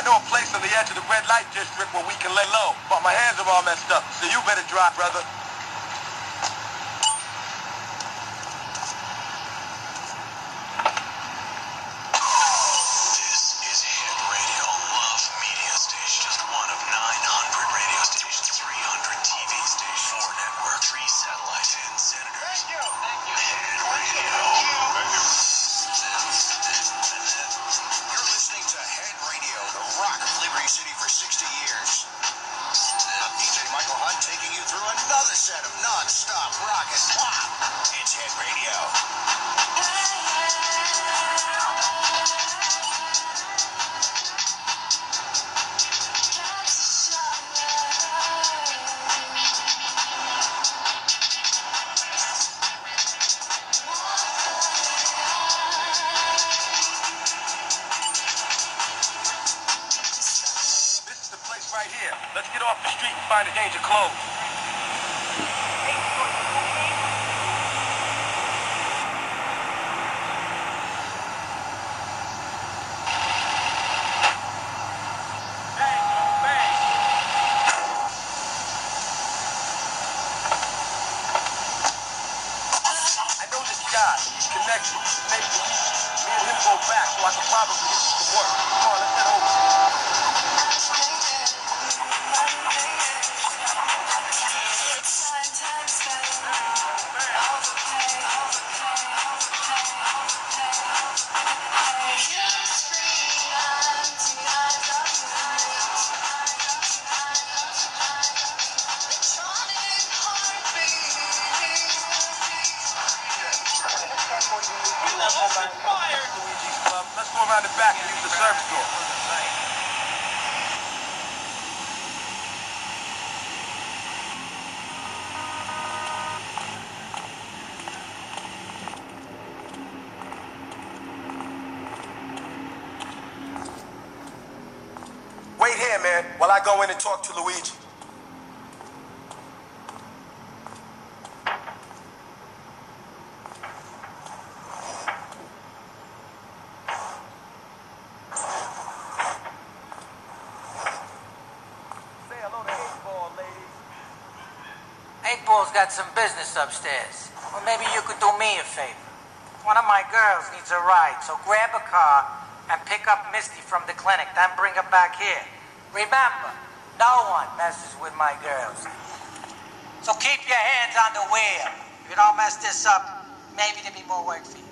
I know a place on the edge of the red light district where we can lay low, but my hands are all messed up, so you better drive, brother. Another set of non-stop rock and pop. It's Head Radio. This is the place right here. Let's get off the street and find a change of clothes. He's connected. Maybe me and him go back so I can probably get you some work. Come on, let's head over. Let's go around the back and use the service door. Wait here, man, while I go in and talk to Luigi. Eight Ball's got some business upstairs. Well, maybe you could do me a favor. One of my girls needs a ride, so grab a car and pick up Misty from the clinic, then bring her back here. Remember, no one messes with my girls. So keep your hands on the wheel. If you don't mess this up, maybe there'll be more work for you.